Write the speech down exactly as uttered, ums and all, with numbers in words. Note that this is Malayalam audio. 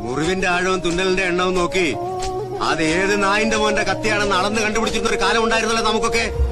മുറിവിന്റെ ആഴവും തുന്നലിന്റെ എണ്ണവും നോക്കി അത് ഏത് നായിന്റെ മോന്റെ കത്തിയാണെന്ന് അളന്ന് കണ്ടുപിടിച്ചിരുന്ന ഒരു കാലം ഉണ്ടായിരുന്നല്ലോ നമുക്കൊക്കെ.